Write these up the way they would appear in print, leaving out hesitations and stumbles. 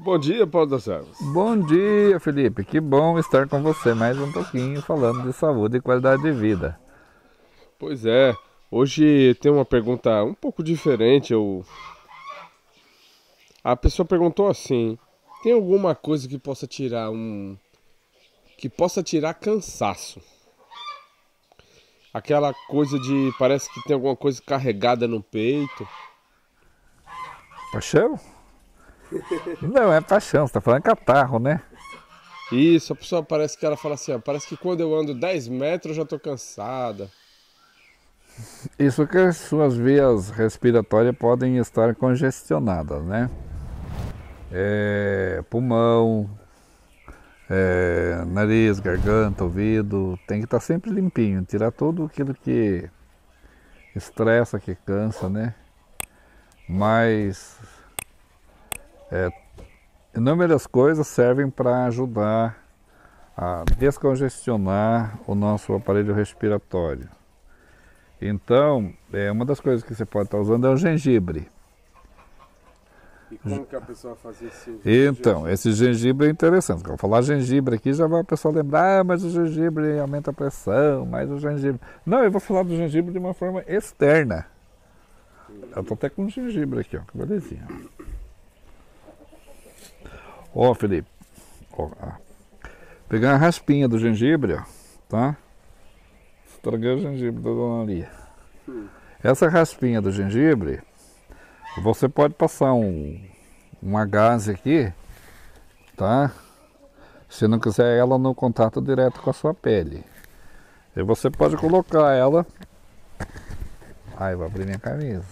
Bom dia, Paulo das Ervas. Bom dia, Felipe. Que bom estar com você mais um pouquinho falando de saúde e qualidade de vida. Pois é, hoje tem uma pergunta um pouco diferente. A pessoa perguntou assim: tem alguma coisa que possa tirar cansaço? Aquela coisa de parece que tem alguma coisa carregada no peito. Paixão? Não, é paixão, você tá falando catarro, né? Isso, a pessoa parece que ela fala assim, ó, parece que quando eu ando 10 metros eu já tô cansada. Isso que as suas vias respiratórias podem estar congestionadas, né? Pulmão, nariz, garganta, ouvido, tem que estar sempre limpinho, tirar tudo aquilo que estressa, que cansa, né? Mas inúmeras coisas servem para ajudar a descongestionar o nosso aparelho respiratório. Então, uma das coisas que você pode estar usando é o gengibre. E como que a pessoa faz esse... Então, esse gengibre é interessante. Quando eu falar gengibre aqui, já vai a pessoa lembrar, mas o gengibre aumenta a pressão, mas o gengibre... Não, eu vou falar do gengibre de uma forma externa. Eu estou até com gengibre aqui, ó, que belezinha. Ó, Felipe, ó, pegar a raspinha do gengibre, ó, tá? Estraguei o gengibre da dona Lia. Essa raspinha do gengibre, você pode passar uma gaze aqui, tá? Se não quiser ela no contato direto com a sua pele. E você pode colocar ela... Ai, vou abrir minha camisa.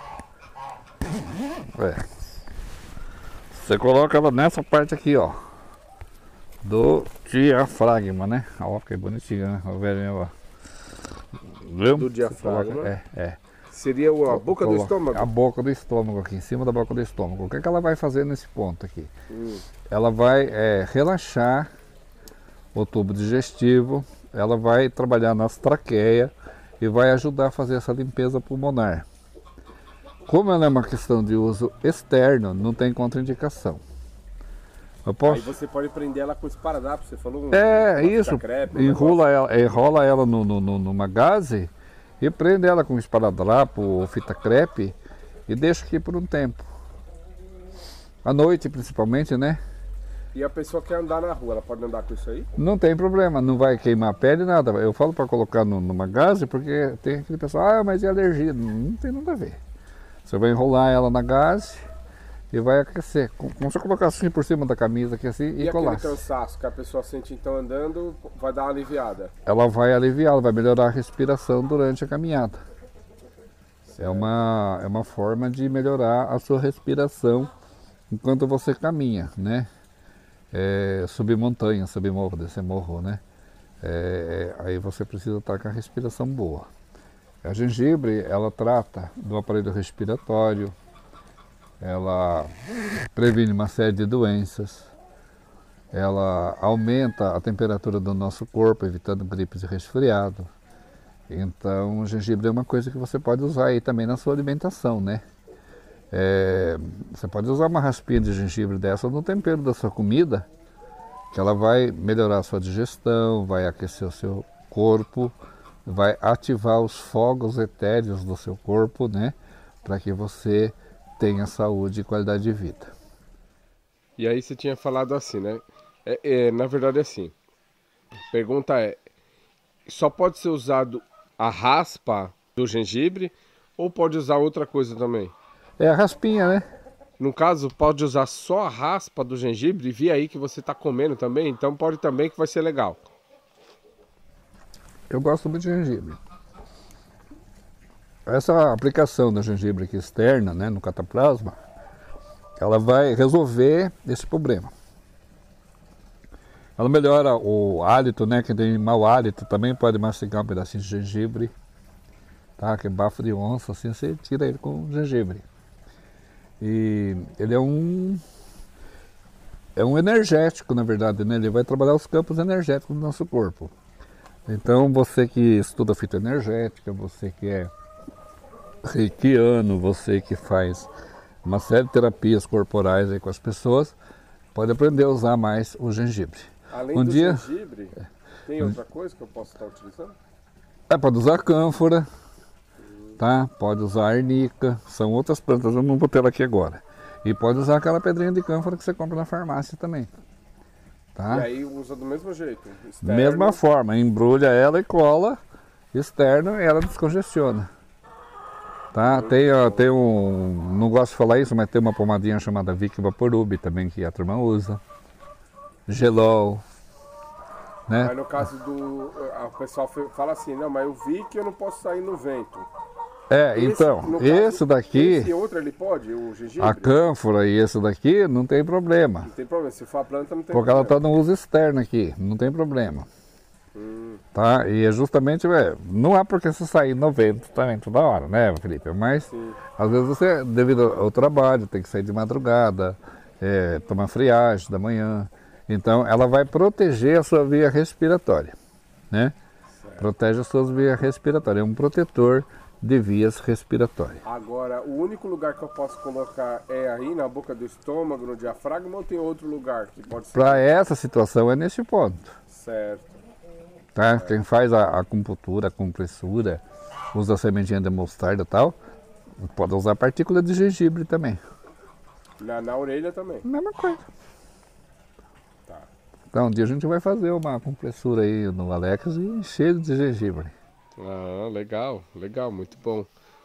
Você coloca ela nessa parte aqui, ó, do diafragma, né? Ó, que bonitinho, né? O velhinho, ó. Viu? Do diafragma? Coloca, Seria a boca do estômago? A boca do estômago aqui, em cima da boca do estômago. O que é que ela vai fazer nesse ponto aqui? Ela vai relaxar o tubo digestivo, ela vai trabalhar nas traqueias e vai ajudar a fazer essa limpeza pulmonar. Como ela é uma questão de uso externo, não tem contraindicação. Aí você pode prender ela com esparadrapo, você falou? Isso. Enrola ela numa gaze e prende ela com esparadrapo ou fita crepe e deixa aqui por um tempo. À noite, principalmente, né? E a pessoa quer andar na rua, ela pode andar com isso aí? Não tem problema, não vai queimar a pele, nada. Eu falo para colocar numa gaze porque tem aquele pessoal, mas é alergia. Não tem nada a ver. Você vai enrolar ela na gaze e vai aquecer. Como se eu colocasse assim por cima da camisa aqui assim e colasse. E aquele cansaço que a pessoa sente então andando, vai dar uma aliviada? Ela vai aliviar, ela vai melhorar a respiração durante a caminhada. É uma forma de melhorar a sua respiração enquanto você caminha, né? Subir montanha, subir morro, descer morro, né? Aí você precisa estar com a respiração boa. A gengibre, ela trata do aparelho respiratório, ela previne uma série de doenças, ela aumenta a temperatura do nosso corpo, evitando gripes e resfriado. Então, o gengibre é uma coisa que você pode usar aí também na sua alimentação, né? Você pode usar uma raspinha de gengibre dessa no tempero da sua comida, que ela vai melhorar a sua digestão, vai aquecer o seu corpo, vai ativar os fogos etéreos do seu corpo, né? Para que você tenha saúde e qualidade de vida. E aí você tinha falado assim, né? Na verdade é assim. A pergunta só pode ser usado a raspa do gengibre ou pode usar outra coisa também? É a raspinha, né? No caso, pode usar só a raspa do gengibre e vi aí que você está comendo também, então pode também que vai ser legal. Eu gosto muito de gengibre. Essa aplicação da gengibre aqui externa, né, no cataplasma, ela vai resolver esse problema. Ela melhora o hálito, né? Quem tem mau hálito também pode mastigar um pedacinho de gengibre, tá? Que é bafo de onça, assim você tira ele com gengibre. E ele é um energético, na verdade, né? Ele vai trabalhar os campos energéticos do nosso corpo. Então, você que estuda fitoenergética, você que é reikiano, você que faz uma série de terapias corporais aí com as pessoas, pode aprender a usar mais o gengibre. Além do gengibre, tem outra coisa que eu posso estar utilizando? Pode usar cânfora, tá? Pode usar arnica, são outras plantas, eu não vou ter ela aqui agora. E pode usar aquela pedrinha de cânfora que você compra na farmácia também. Tá? E aí usa do mesmo jeito? Externo. Mesma forma, embrulha ela e cola externo e ela descongestiona. Tá? Tem não gosto de falar isso, mas tem uma pomadinha chamada Vic Vaporub também que a turma usa. Gelol. Né? Mas no caso o pessoal fala assim, não, mas eu vi que eu não posso sair no vento. Esse daqui... Esse outro ele pode, o gengibre? A cânfora e esse daqui não tem problema. Não tem problema, se for a planta não tem porque problema. ela está no uso externo aqui, não tem problema. Tá? E é justamente, não é porque você sair no vento também toda hora, né, Felipe? Mas, sim, às vezes você, devido ao trabalho, tem que sair de madrugada, tomar friagem da manhã. Então, ela vai proteger a sua via respiratória, né? Certo. Protege as suas vias respiratórias, é um protetor de vias respiratórias. Agora, o único lugar que eu posso colocar é aí na boca do estômago, no diafragma, ou tem outro lugar que pode ser? Para essa situação é nesse ponto. Certo. Tá? Certo. Quem faz a acupuntura, a compressura, usa a sementinha de mostarda e tal, pode usar partícula de gengibre também. Na orelha também? Mesma coisa. Tá. Então, um dia a gente vai fazer uma compressura aí no Alex e encher de gengibre. Ah, legal, legal, muito bom.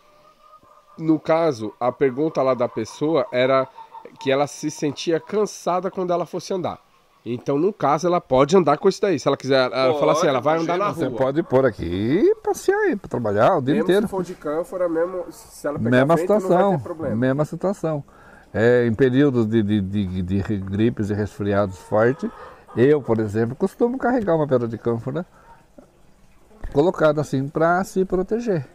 No caso, a pergunta lá da pessoa era que ela se sentia cansada quando ela fosse andar. Então, no caso, ela pode andar com isso daí. Se ela quiser, ela fala assim, ela vai andar na rua. Você pode pôr aqui e passear aí para trabalhar o dia inteiro. Mesmo se for de cânfora, mesmo se ela pegar mesma vento, situação, não vai ter problema. Mesma situação. Em períodos de gripes e resfriados fortes, eu, por exemplo, costumo carregar uma pedra de cânfora colocado assim para se proteger.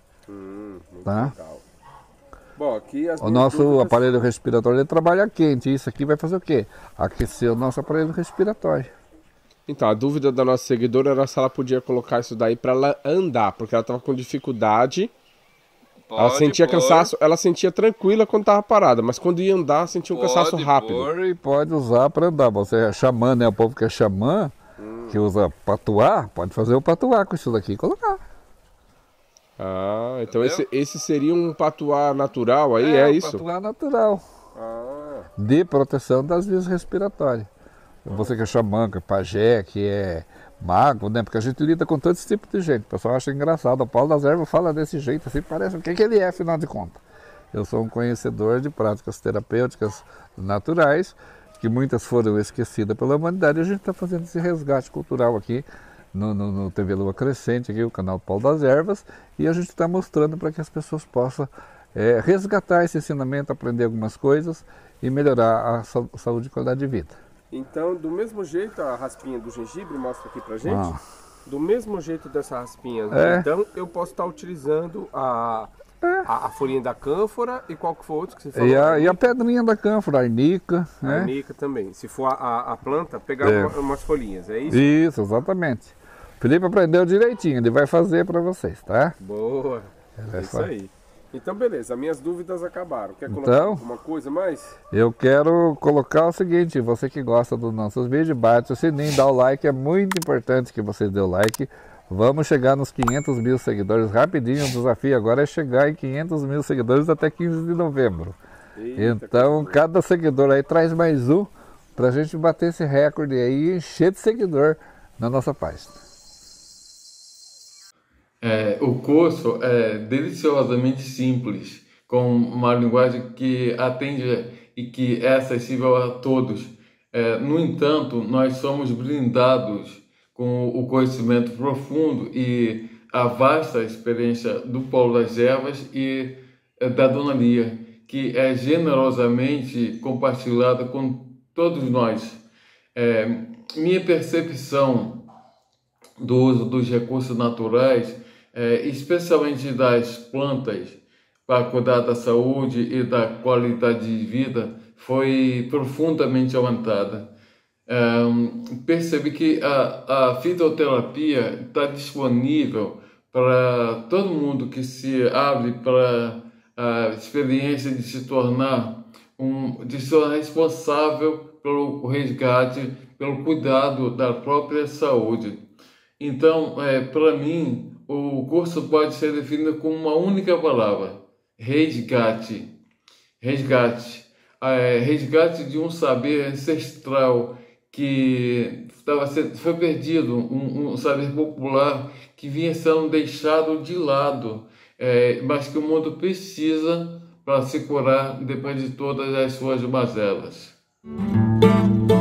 Tá? Legal. Bom, aqui o nosso aparelho respiratório ele trabalha quente. Isso aqui vai fazer o quê? Aquecer o nosso aparelho respiratório. Então, a dúvida da nossa seguidora era se ela podia colocar isso daí para ela andar, porque ela estava com dificuldade. Ela sentia cansaço, ela sentia tranquila quando estava parada, mas quando ia andar sentia um cansaço rápido. E pode usar para andar. Você é xamã, né? O povo que é xamã, que usa patuá, pode fazer o patuá com isso daqui e colocar. Ah, então esse seria um patuá natural aí, é isso? Patuá natural. De proteção das vias respiratórias. Você que é xamã, que é pajé, que é mago, né? Porque a gente lida com todo esse tipo de gente. O pessoal acha engraçado. O Paulo das Ervas fala desse jeito, assim, parece o que ele é, afinal de contas. Eu sou um conhecedor de práticas terapêuticas naturais, que muitas foram esquecidas pela humanidade, e a gente está fazendo esse resgate cultural aqui no TV Lua Crescente, aqui, o canal Paulo das Ervas, e a gente está mostrando para que as pessoas possam resgatar esse ensinamento, aprender algumas coisas e melhorar a saúde e qualidade de vida. Então, do mesmo jeito, a raspinha do gengibre, mostra aqui pra gente, do mesmo jeito dessa raspinha, então eu posso estar utilizando a folhinha da cânfora e qual que foi outro que você falou? E a pedrinha da cânfora, a arnica. A arnica também. Se for a planta, pegar umas folhinhas, é isso? Isso, exatamente. O Felipe aprendeu direitinho, ele vai fazer para vocês, tá? Boa, é isso aí. Então, beleza, minhas dúvidas acabaram. Quer colocar alguma coisa mais? Eu quero colocar o seguinte, você que gosta dos nossos vídeos, bate o sininho, dá o like, é muito importante que você dê o like. Vamos chegar nos 500 mil seguidores rapidinho, o desafio agora é chegar em 500 mil seguidores até 15 de novembro. Eita, então, cada seguidor aí traz mais um, pra gente bater esse recorde aí e encher de seguidor na nossa página. O curso é deliciosamente simples, com uma linguagem que atende e que é acessível a todos. No entanto, nós somos blindados com o conhecimento profundo e a vasta experiência do Paulo das Ervas e da Dona Lia, que é generosamente compartilhada com todos nós. Minha percepção do uso dos recursos naturais, especialmente das plantas, para cuidar da saúde e da qualidade de vida, foi profundamente aumentada. Percebi que a fitoterapia está disponível para todo mundo que se abre para a experiência de se tornar responsável pelo resgate, pelo cuidado da própria saúde. Então, para mim, o curso pode ser definido com uma única palavra: resgate. Resgate. Resgate de um saber ancestral que foi perdido, um saber popular que vinha sendo deixado de lado, mas que o mundo precisa para se curar depois de todas as suas mazelas.